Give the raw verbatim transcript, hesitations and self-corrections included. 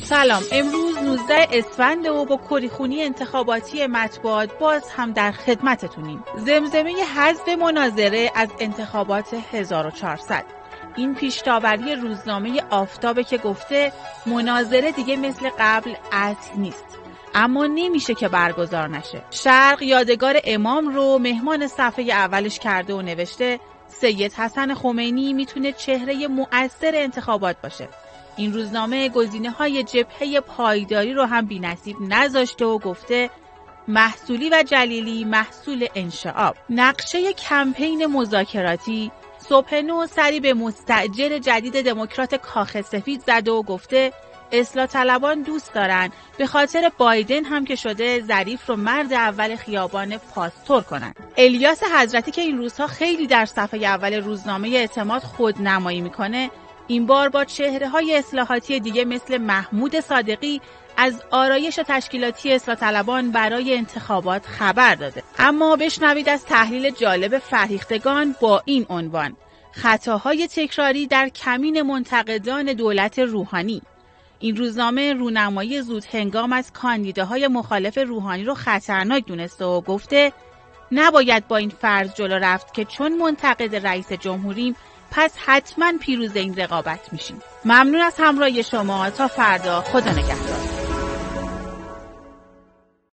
سلام، امروز نوزده اسفند و با کریخونی انتخاباتی مطبوعات باز هم در خدمتتونیم. زمزمه حذف مناظره از انتخابات هزار و چهارصد. این پیش‌داوری روزنامه آفتابه که گفته مناظره دیگه مثل قبل قطع نیست، اما نمیشه که برگزار نشه. شرق یادگار امام رو مهمان صفحه اولش کرده و نوشته سید حسن خمینی میتونه چهره مؤثر انتخابات باشه. این روزنامه گزینه‌های جبهه پایداری رو هم بی‌نصیب نذاشته و گفته محصولی و جلیلی محصول انشعاب. نقشه کمپین مذاکراتی صبح نو سری به مستأجر جدید دموکرات کاخ سفید زده و گفته اصلاح طلبان دوست دارن به خاطر بایدن هم که شده ظریف رو مرد اول خیابان پاستور کنن. الیاس حضرتی که این روزها خیلی در صفحه اول روزنامه اعتماد خودنمایی میکنه، این بار با چهره‌های اصلاحاتی دیگه مثل محمود صادقی از آرایش تشکیلاتی اصلاح طلبان برای انتخابات خبر داده. اما بشنوید از تحلیل جالب فرهیختگان با این عنوان: خطاهای تکراری در کمین منتقدان دولت روحانی. این روزنامه رونمایی زود هنگام از کاندیداهای مخالف روحانی رو خطرناک دونسته و گفته نباید با این فرض جلو رفت که چون منتقد رئیس جمهوریم پس حتما پیروز این رقابت میشیم. ممنون از همراهی شما. تا فردا، خدا نگهدار.